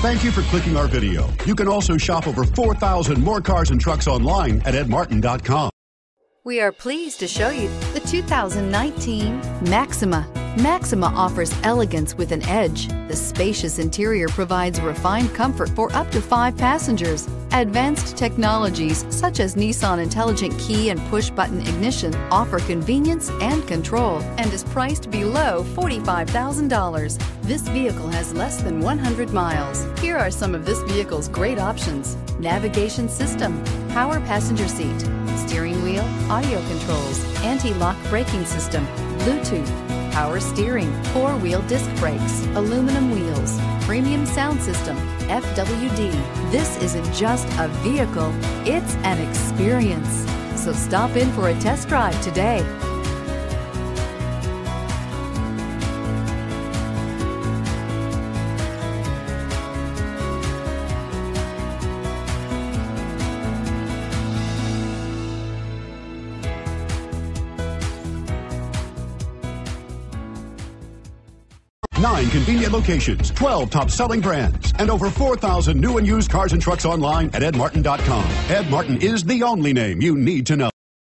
Thank you for clicking our video. You can also shop over 4,000 more cars and trucks online at edmartin.com. We are pleased to show you the 2019 Maxima. Maxima offers elegance with an edge. The spacious interior provides refined comfort for up to 5 passengers. Advanced technologies such as Nissan Intelligent Key and push-button ignition offer convenience and control and is priced below $45,000. This vehicle has less than 100 miles. Here are some of this vehicle's great options: navigation system, power passenger seat, steering wheel audio controls, anti-lock braking system, Bluetooth, power steering, 4-wheel disc brakes, aluminum wheels, premium sound system, FWD. This isn't just a vehicle, it's an experience. So stop in for a test drive today. Nine convenient locations, 12 top-selling brands, and over 4,000 new and used cars and trucks online at edmartin.com. Ed Martin is the only name you need to know.